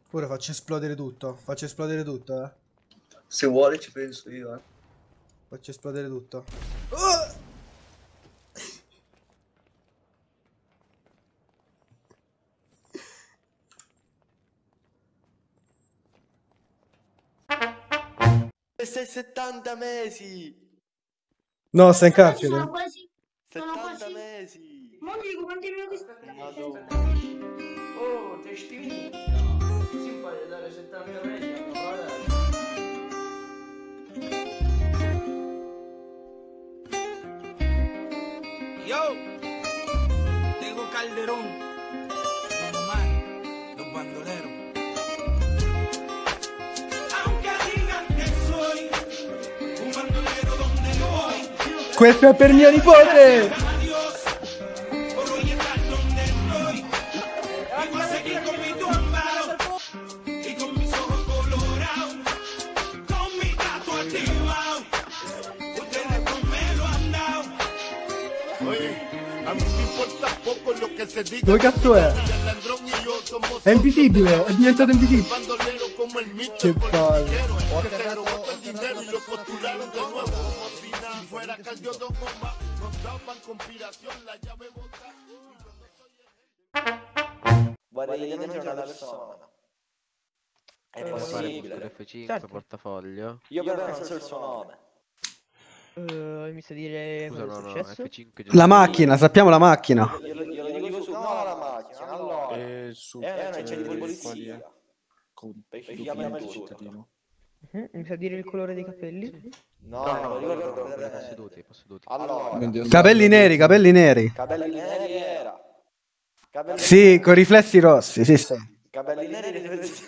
Ora faccio esplodere tutto. Faccio esplodere tutto, eh. Se vuole ci penso io, eh. Faccio esplodere tutto. Stai 70 mesi! No, sta in Sono carcere. quasi. Sono 70 quasi. mesi! Ma dico quanti minuti Oh, te stivini? Si impara a dare 70 mesi a una Yo, tengo Calderón, Don Omar, los bandoleros. Aunque digan que soy un bandolero donde no voy, Questo è per mio nipote! adiós, por hoy estar donde estoy. Y voy a seguir con mi tumbao y con mis ojos colorados, con mi gato activado. Ustedes no me lo han dado. A mí me importa poco lo que se diga. Dove cazzo è? El ladrón y yo somos È invisibile, è diventato invisibile. bandoleros como el Micho. Che palle. Que se robó el dinero y lo postularon de nuevo. Como si nada fuera Caldiodón Goma. Nos daban conspiración, la llave botada. Guarda, evidentemente una persona. È possibile. F5, Certo. portafoglio. Io però non so il suo nome. Mi sa dire Scusa, cosa è no, no, successo? F5 La macchina, sappiamo la macchina. Glielo dico su, no la macchina, allora. Su È un agente di polizia. Perché chiama il cittadino. Mi sa dire il colore dei capelli? No, non No, ricordo posseduti, posseduti. Allora, Capelli neri, capelli neri. capelli neri era. Capelli Sì, con riflessi rossi, sì, sì. capelli neri riflessi.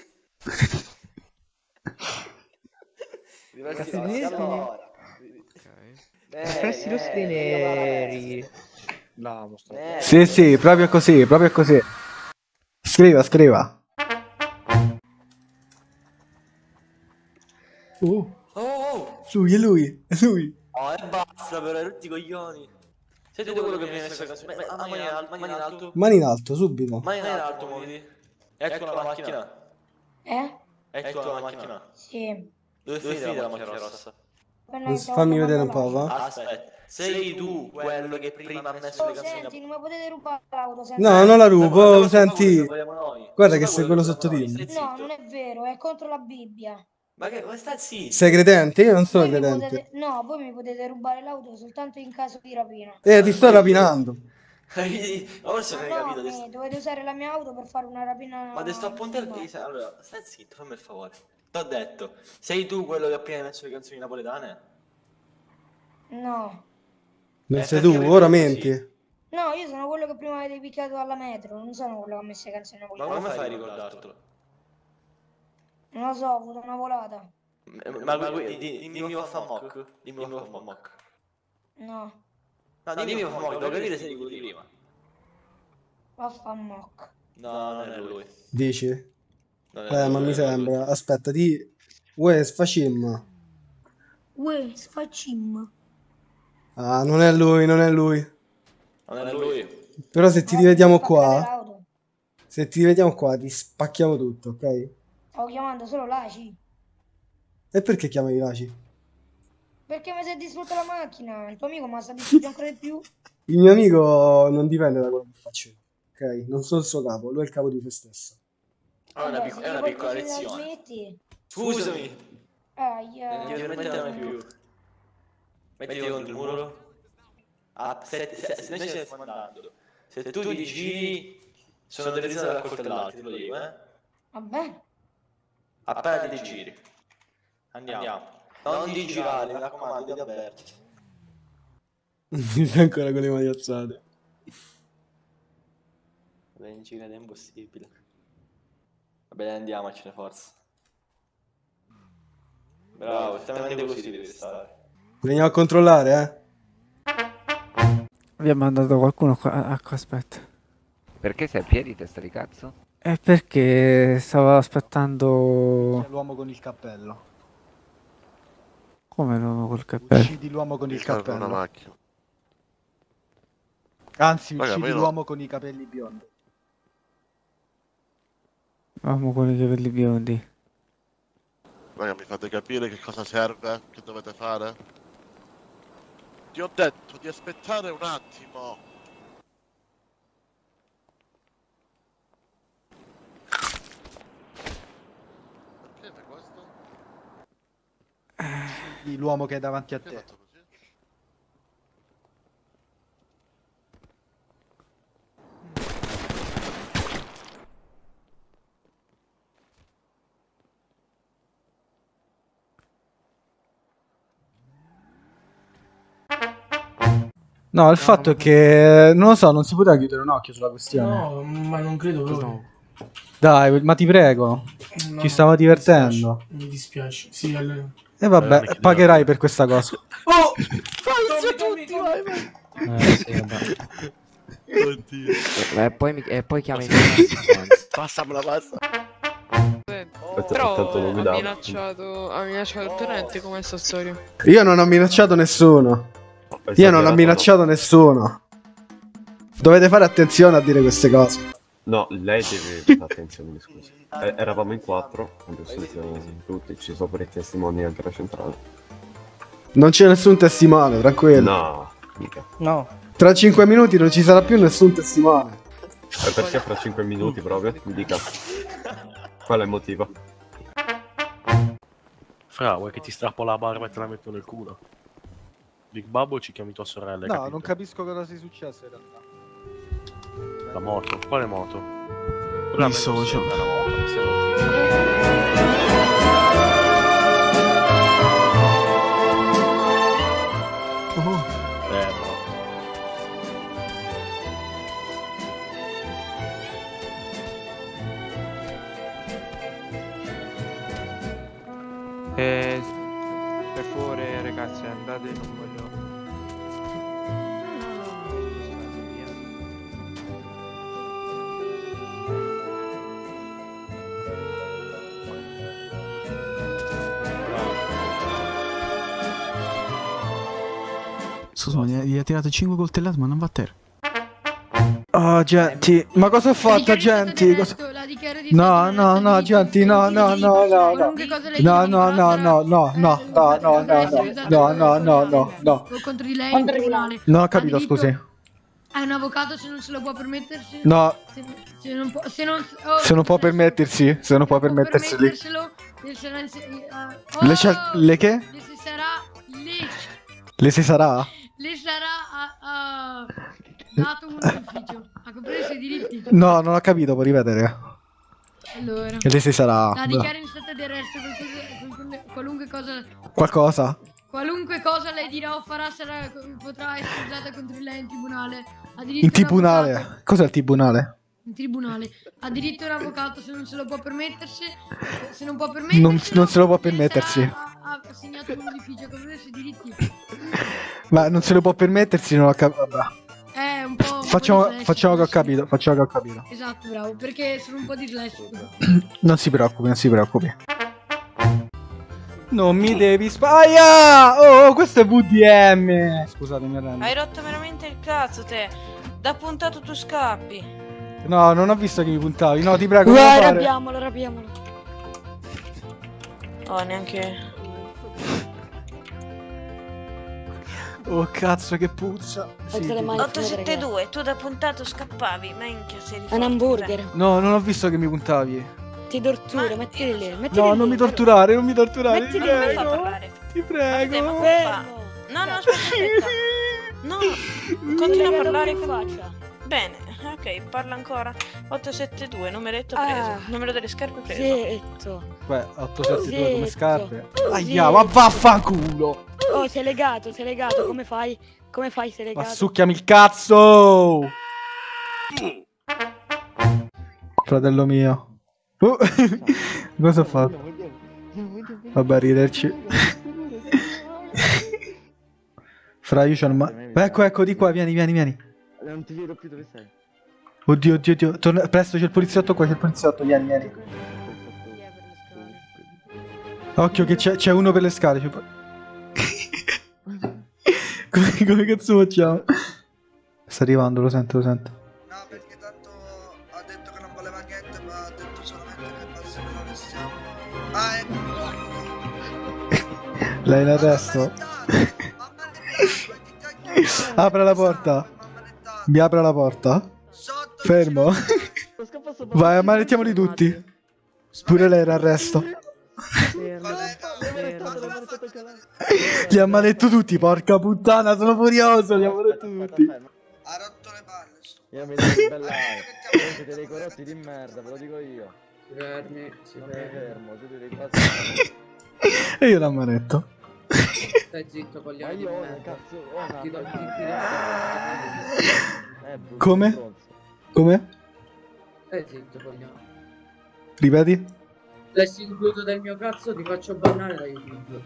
Riflessi Capelli rossi, neri? allora. Riflessi rossi dei neri. Là, mostra. Sì, sì, proprio così, proprio così. Scriva, scriva. Oh, Lui, è lui, è lui. oh, e basta però, tutti i coglioni. Sei tu quello che mi hai messo a caso. Mani in alto, mani in alto. Mani in alto, subito. Mani in alto, muoviti. Ecco la macchina. Ecco la macchina. Sì. Dove è finita la macchina rossa? Fammi vedere un po', va? Aspetta, sei tu quello che prima ha messo le canzoni Senti, non mi potete rubare l'auto senza... No, non la rubo, Guarda, senti. lo vogliamo noi. Guarda che Questo sei quello lo vogliamo noi, sottotitolo. stai No, zitto. non è vero, è contro la Bibbia. Ma che sta zitto? Sei credente? Io non sono Voi mi credente. potete... No, voi mi potete rubare l'auto soltanto in caso di rapina. Ti sto rapinando. Ma forse non hai No, capito. dovete usare la mia auto per fare una rapina... Ma te sto appuntando. Allora, stai zitto, fammi il favore. T'ho detto, sei tu quello che ha appena messo le canzoni napoletane? No. Non sei perché tu, mi ora vedi menti. così? No, io sono quello che prima avete picchiato alla metro, non sono quello che ha messo le canzoni Ma napoletane. come fai a ricordartelo? Non lo so, ho avuto una volata. Dimmi Waffamok. Dimmi Waffamok. No, No, dimmi Waffamok, devo capire se eri quello di prima. vaffanmoc. No, non è lui. Dici? Non è Ma lui, mi non è sembra. lui. Aspetta, di... Uè, sfacim. Uè, sfacim. Ah, non è lui, non è lui. Non è lui. Però se ti rivediamo Spaccare qua, l'auto. se ti rivediamo qua, ti spacchiamo tutto, ok? Stavo chiamando solo l'ACI. E perché chiami Laci? Perché mi si è distrutta la macchina? Il tuo amico mi sta distrutto ancora di più? Il mio amico non dipende da quello che faccio io, ok? Non sono il suo capo, lui è il capo di se stesso. È una, Vabbè, è se una poi piccola così la lezione. smetti. Scusami. Aia. Non ti permetteranno più. Mettiti contro il muro. Se noi ci stiamo andando. Se tu ti giri, sono delle risate da coltellate, te lo dico, eh. Vabbè. Appena ti giri. Andiamo. Non ti girare, mi raccomando, ti avverto. Mi sta ancora con le mani alzate. Vabbè, in girare è impossibile. Vabbè, andiamocene, forza. Bravo, esattamente così devi stare. Veniamo a controllare, Vi ha mandato qualcuno qua. Ecco, aspetta. Perché sei a piedi, testa di cazzo? È perché stavo aspettando. C'è l'uomo con il cappello. Come l'uomo col cappello? Uccidi l'uomo con il Una cappello. macchina. Anzi, Raga, uccidi ma io no. l'uomo con i capelli biondi. Uomo con i capelli biondi. Raga, mi fate capire che cosa serve? Che dovete fare? Ti ho detto di aspettare un attimo. Perché fai questo? L'uomo che è davanti a Perché hai te. fatto così? No, il fatto è che non lo so, non si poteva chiudere un occhio sulla questione. No, ma non credo proprio. Dai, ma ti prego, No, ci stavo divertendo. Mi dispiace. Sì, allora. E vabbè, pagherai per questa cosa. Oh! tutti, vai, vai. Sì, vabbè. Oddio. E poi chiami l'assistenza. Passamela, passa. Però ha minacciato il tenente, com'è sta storia? Io non ho minacciato nessuno. Io non ho minacciato nessuno. Dovete fare attenzione a dire queste cose. No, lei deve fare attenzione, scusi. Eravamo in 4, adesso siamo tutti, ci sono pure i testimoni anche alla centrale. Non c'è nessun testimone, tranquillo. No, mica. No. Tra 5 minuti non ci sarà più nessun testimone. E perché fra 5 minuti proprio? Mi dica. Qual è il motivo? Fra, vuoi che ti strappo la barba e te la metto nel culo? Big Babbo ci chiami tua sorella, hai No, capito? non capisco cosa sia successo in realtà. La moto? Quale moto? Mi socio. La moto, mi sembra Oh. bro. Per favore ragazzi andate, non voglio. Scusa, gli ha tirato 5 coltellate ma non va a terra. Oh, Genti, ma cosa ho fatto, Genti? No, no, no, Genti, no, no, no, no, no. No, no, no, no, no, no, no, no, no, no, no, no, no, no. Contro di lei in tribunale. No, ho capito, scusi. È un avvocato se non se lo può permettersi. No. Se non può, se non, Se non può permettersi, se non può permetterseli. Le che? Le si sarà Le si sarà? le sarà dato un ufficio a compreso i diritti. No, non ho capito, puoi ripetere. Allora, E le si sarà? la dichiara in stato di arresto qualunque cosa. Qualcosa? Qualunque cosa lei dirà o farà potrà essere usata contro di lei in tribunale. Ha diritto In un tribunale? avvocato- Cos'è il tribunale? In tribunale. Ha diritto un avvocato se non se lo può permettersi. Se non può permettersi. Non se lo può permettersi. Ha assegnato un ufficio a compreso i diritti. Ma non se lo può permettersi, non ho capito. Vabbè. È un po'. Facciamo che ho capito, facciamo che ho capito. Esatto, bravo. Perché sono un po' dislessico. Non si preoccupi, non si preoccupi. Non mi devi spaiare! Oh, questo è VDM! Scusate, mi arrendo. Hai rotto veramente il cazzo te. Da puntato tu scappi. No, non ho visto che mi puntavi. No, ti prego, non lo Vai, fare. rapiamolo. Oh, neanche. Oh, cazzo, che puzza. Sì, Alza le sì. mani. 872, tu da puntato scappavi. Minchia, sei di Un hamburger. No, non ho visto che mi puntavi. Ti tortura, mettili lì. No, non mi torturare, non mi torturare. Mettili Ti lì. prego. parlare. Ti prego. No, aspetta. No, continua a parlare in faccia. Bene, ok, parla ancora. 872, numeretto preso. Numero delle scarpe preso. Zitto. Beh, 872 come Zitto. scarpe. Aia, ma vaffanculo. Oh, sei legato, Come fai? Come fai, sei Ma legato? succhiami il cazzo. Fratello mio. Cosa ho fatto? Vabbè, riderci. Fra, io c'ho il ecco, di qua, vieni. Non ti vedo più, dove sei? Oddio. Presto, c'è il poliziotto qua, vieni. Occhio che c'è uno per le scale. Come cazzo facciamo? Sta arrivando, lo sento. No, perché tanto ha detto che non voleva niente, ma ha detto solamente che basta che lo restiamo. Ah, ecco. Lei in arresto? Apra la porta. Mi apre la porta? Fermo. Vai, ammanettiamoli tutti. Pure lei era arresto. Li ammanetto tutti, porca puttana, sono furioso, li ammanetto tutti. Ha rotto le palle sto. Io mi devo ribellare. Voi siete dei corrotti di merda, ve lo dico io. Si fermi, fermo, siete dei bastardi. E io l'ammanetto. Stai zitto, coglione di merda. Ti do Come? Come? Stai zitto, coglione. Ripeti? Lessi il gluteo del mio cazzo, ti faccio bannare da YouTube.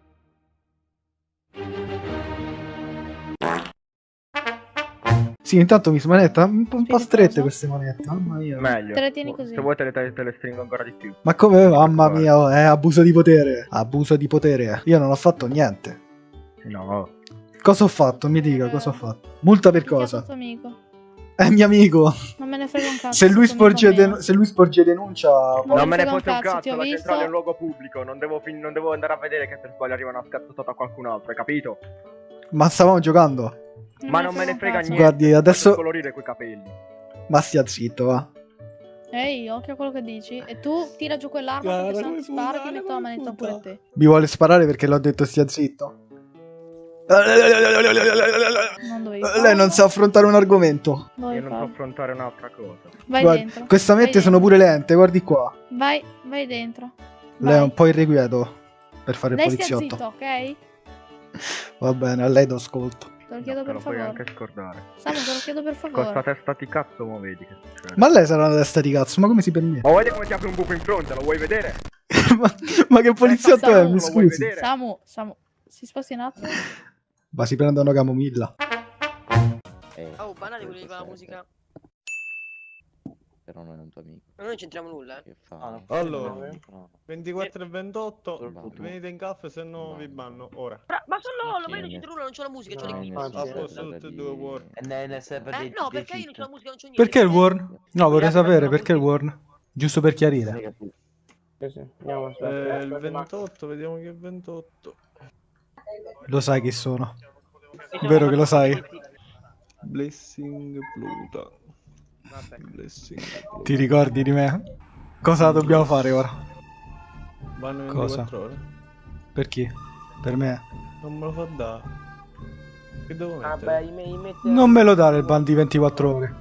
Sì, intanto mi smanetta un po' strette queste manette, mamma mia. Meglio. Te le tieni così. Se vuoi te le stringo ancora di più. Ma come? Mamma mia, oh, è abuso di potere. Abuso di potere. Io non ho fatto niente. No. Cosa ho fatto? Mi dica, cosa ho fatto? Multa per cosa? Tuo amico. È mio amico. Non me ne frega un cazzo. Se lui sporge denuncia... Non me ne fotte un ti cazzo, ho la visto. centrale è un luogo pubblico. Non devo andare a vedere che per sbaglio arriva una scazzata a qualcun altro, hai capito? Ma stavamo giocando. Ma non me ne frega niente. Guardi, adesso... Non colorire quei capelli. Ma stia zitto, va. Ehi, occhio a quello che dici. E tu tira giù quell'arma perché se non ti spara ti metto la manetta pure a te. Mi vuole sparare perché l'ho detto stia zitto. Lei non sa affrontare un argomento. Io non so affrontare un'altra cosa. Vai Guardi, dentro. queste mette sono pure lente, guardi qua. Vai dentro. Lei è un po' irrequieto per fare il Lei stia poliziotto. zitto, ok? Va bene, a lei do ascolto. Te lo chiedo per Lo puoi favore. anche scordare. Samu, te lo chiedo per Con sta favore. testa di cazzo mo vedi che succede. Ma lei sarà una testa di cazzo, ma come si permette? Ma vuoi come ti apre un buco in fronte, lo vuoi vedere? Ma che poliziotto è? Mi scusi. Samu, si sposti un attimo. Ma si prendono camomilla. Oh, banale volevi fare la musica. Però non è un tuo amico. Ma noi non c'entriamo nulla, Che fa? Allora, 24 e 28, venite in caffè, se no vi banno ora. Ma sono loro, ma io non c'entro nulla, non c'ho la musica, c'ho le kick. A posto tutte e due War. No, perché io non c'ho la musica, non c'ho niente. Perché il warn? No, vorrei sapere perché il warn. Giusto per chiarire. Il 28, vediamo che è 28. Lo sai chi sono. Vero che lo sai? Blessing Pluto. Blessing Pluto. Ti ricordi di me? Cosa dobbiamo fare ora? Vanno Cosa? 24 ore. Per chi? Per me? Non me lo fa dare. Che devo mettere? Vabbè, Non me lo dare il ban di 24 ore.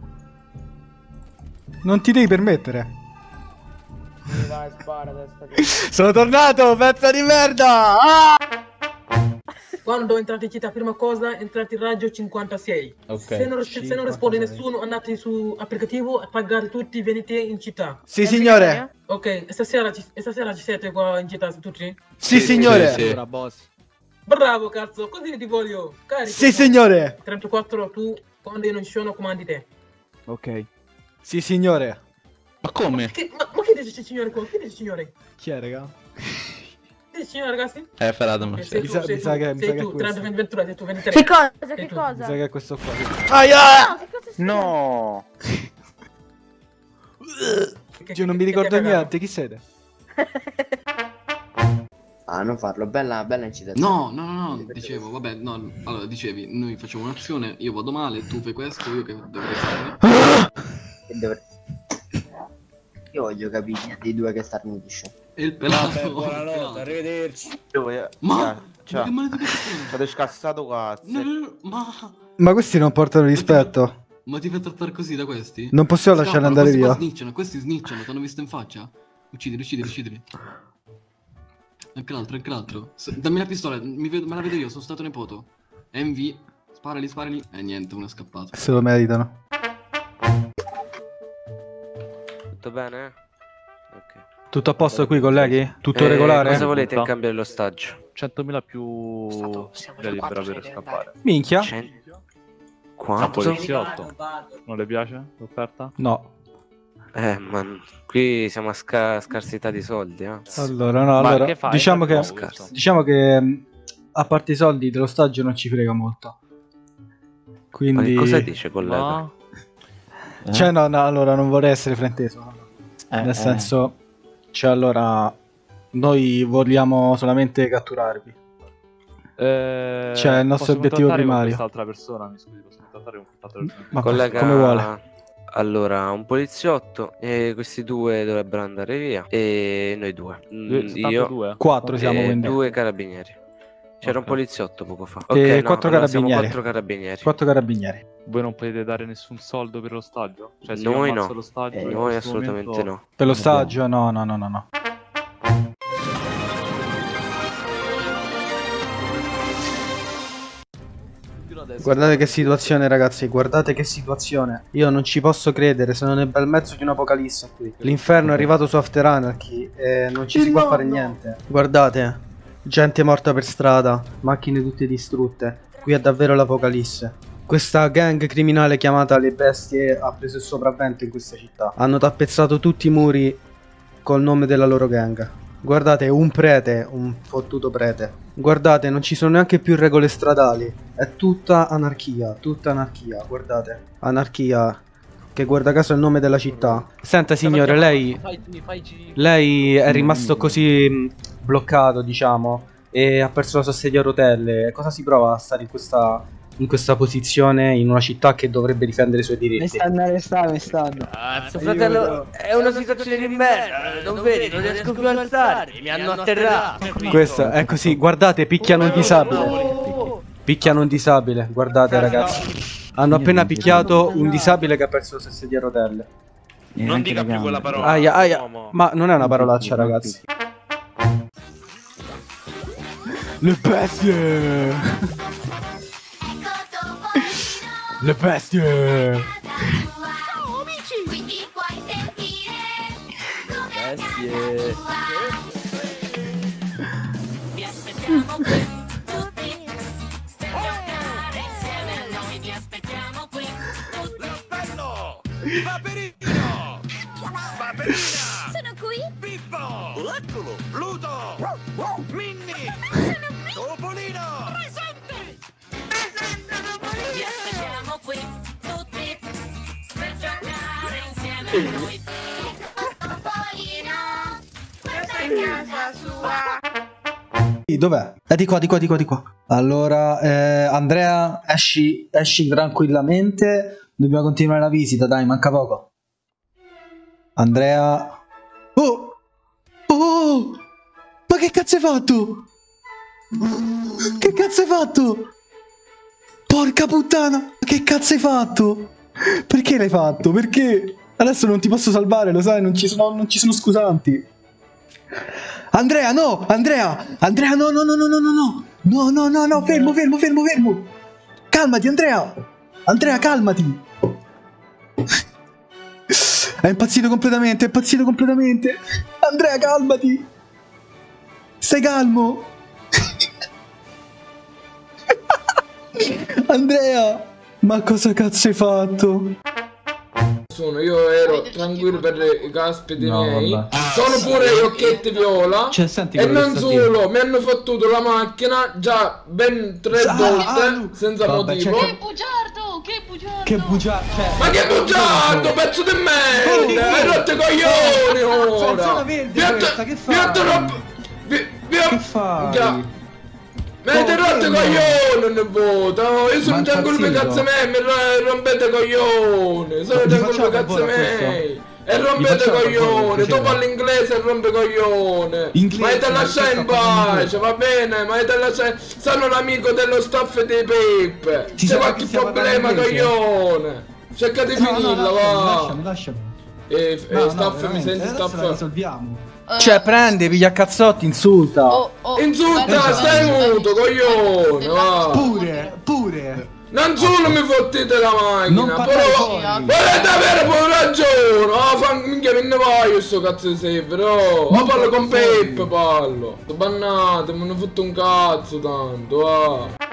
Non ti devi permettere. Vai, spara, testa di... Sono tornato, pezzo di merda! Ah! Quando entrate in città, prima cosa, entrate in raggio 56. Se non risponde nessuno, andate su applicativo, pagate tutti, venite in città. Sì, signore. Ok, stasera ci siete qua in città tutti? Sì, signore. Sì. Bravo, cazzo, così ti voglio. Carico. Sì, signore. 34, tu, quando io non ci sono, comandi te. Ok. Sì, signore. Ma come? Ma chi dice signore qua? Chi dice signore? Chi è, raga? Chi dice signore, ragazzi? Ferrato, ma Sei tu, sei tu, 30, 23, sei tu, 23. Che cosa? Sei Che tu. cosa? Mi sa che è questo qua. Aia! No! Io non mi ricordo niente, chi siete? Ah, non farlo, bella incitazione. No, dicevo, vabbè, no, allora dicevi, noi facciamo un'azione, io vado male, tu fai questo, io che dovrei fare? Io voglio capire dei due che starnutisce. E il pelato. Vabbè, buonanotte, arrivederci. Ma ciao. che maledizione. State scassato cazzo. Ma questi non portano rispetto. Ma ti fai trattare così da questi? Non possiamo lasciarli andare questi via. qua snitchano, questi snitchano, ti hanno visto in faccia? Uccidili. Anche l'altro. Dammi la pistola, me la vedo io, sono stato nepoto. MV, sparali. Niente, uno è scappato. Se lo meritano. Tutto bene? Ok. Tutto a posto qui, colleghi? Tutto regolare? Cosa volete in cambio dell'ostaggio? 100.000 più via libera per scappare. Minchia. Quanto? Poliziotto. Non le piace l'offerta? No. Ma qui siamo a scarsità di soldi, eh? Allora, no, allora, diciamo che a parte i soldi dell'ostaggio non ci frega molto. Quindi... Ma che cosa dice, collega? No. Cioè no, allora non vorrei essere frainteso. Nel senso, cioè allora noi vogliamo solamente catturarvi. Cioè il nostro obiettivo primario. Quest'altra persona, mi scusi, posso contattare un altro. Ma Collega, come vuole. Allora, un poliziotto e questi due dovrebbero andare via e noi due. Io 4 siamo e quindi. 2 carabinieri. C'era un poliziotto poco fa. E Ok, 4 allora siamo carabinieri. 4 carabinieri. 4 carabinieri. Voi non potete dare nessun soldo per l'ostaggio? Cioè, se Noi io ammazzo no. l'ostaggio, in Noi questo assolutamente momento- no. Per l'ostaggio no. Guardate che situazione ragazzi, guardate che situazione. Io non ci posso credere, sono nel bel mezzo di un'apocalisse qui. L'inferno è arrivato su After Anarchy e non ci si può fare niente. Guardate, gente morta per strada, macchine tutte distrutte. Qui è davvero l'apocalisse. Questa gang criminale chiamata Le Bestie ha preso il sopravvento in questa città. Hanno tappezzato tutti i muri col nome della loro gang. Guardate, un prete, un fottuto prete. Guardate, non ci sono neanche più regole stradali. È tutta anarchia, guardate. Anarchia, che guarda caso è il nome della città. Senta signore, lei è rimasto così bloccato, diciamo, e ha perso la sua sedia a rotelle. Cosa si prova a stare in questa posizione in una città che dovrebbe difendere i suoi diritti? Mi stanno. Cazzo, fratello, è una situazione di merda, non vedi, non riesco più a alzare, mi hanno atterrato. Questo è così, guardate, picchiano un disabile. Picchiano un disabile, guardate ragazzi. Hanno appena picchiato un disabile che ha perso la sua sedia a rotelle. Non dica più quella parola. Aia. Ma non è una parolaccia ragazzi. Le bestie! Le bestie! Bestie. Vi aspettiamo qui tutti per giocare insieme a noi, vi aspettiamo qui tutti. Bello! Paperino! Paperina! Sono qui? Pippo! Eccolo! Pluto! Minni! Sono qui! Topolino! Presente! Vi aspettiamo qui tutti per giocare insieme a noi. Topolino! Questa è casa sua! Dov'è? Di qua. Allora, Andrea, esci tranquillamente. Dobbiamo continuare la visita, dai, manca poco. Andrea. Oh! Ma che cazzo hai fatto? Che cazzo hai fatto? Porca puttana! Che cazzo hai fatto? Perché l'hai fatto? Perché? Adesso non ti posso salvare, lo sai, non ci sono scusanti. Andrea, no! Andrea, no, fermo. Calmati, Andrea. Andrea, calmati. È impazzito completamente. Andrea, calmati. Stai calmo. Andrea, ma cosa cazzo hai fatto? Io ero tranquillo per i caspiti miei. Sono pure gli occhietti viola. E non solo, mi hanno fottuto la macchina già ben 3 volte senza motivo. Che bugiardo, Ma che bugiardo, pezzo di merda! Hai rotto i coglioni ora! Che fai? Mi avete rotto i coglioni ogni volta! Io sono tranquillo per cazzo miei, mi rompete i coglioni! Sono tranquillo per cazzo miei! E rompete i coglioni! Tu parli inglese e rompe i coglioni! Ma te lasciare in pace, va bene? Ma te lasciare... Sono l'amico dello staff di Pip! C'è qualche problema, coglione! Cerca di finirla, va! Lasciami. Staff, mi senti staff? Risolviamo. Cioè, prende, piglia a cazzotti, insulta. Insulta, stai muto, coglione, va. Pure. Non solo mi fottete la macchina, però volete avere pure ragione. Minchia, me ne voglio sto cazzo di server, ma parlo con Peppe, parlo. Bannate, me ne fotto un cazzo tanto, va.